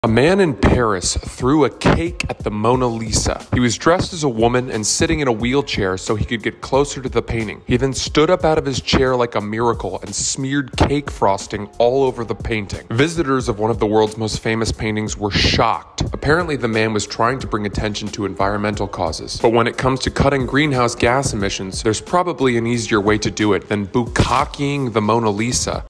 A man in Paris threw a cake at the Mona Lisa. He was dressed as a woman and sitting in a wheelchair so he could get closer to the painting. He then stood up out of his chair like a miracle and smeared cake frosting all over the painting. Visitors of one of the world's most famous paintings were shocked. Apparently, the man was trying to bring attention to environmental causes. But when it comes to cutting greenhouse gas emissions, there's probably an easier way to do it than bukkakeing the Mona Lisa.